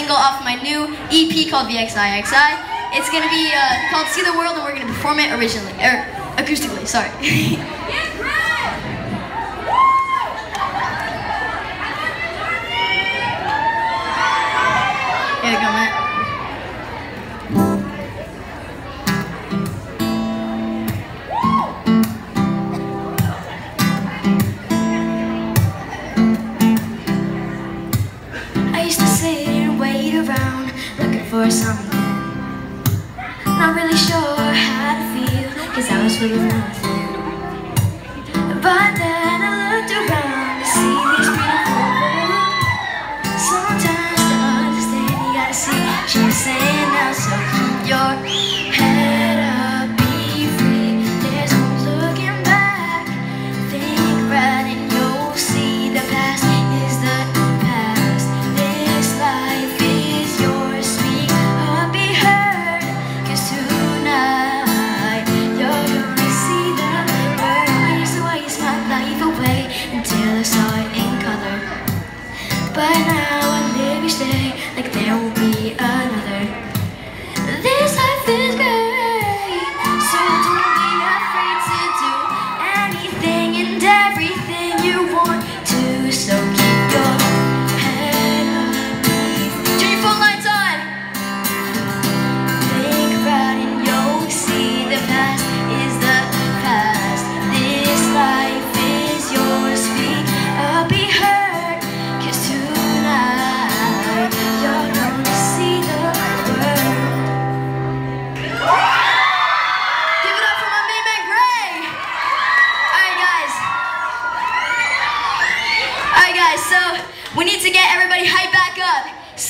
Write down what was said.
single off my new EP called VXIXI. It's gonna be called See the World, and we're gonna perform it acoustically, sorry. Here you go, man. I used to sit and wait around, looking for something. Not really sure how to feel, 'cause I was feeling nothing. But then